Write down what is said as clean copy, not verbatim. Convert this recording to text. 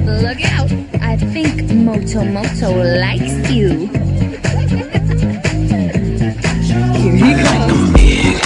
Look out! I think Moto likes you. Here he comes.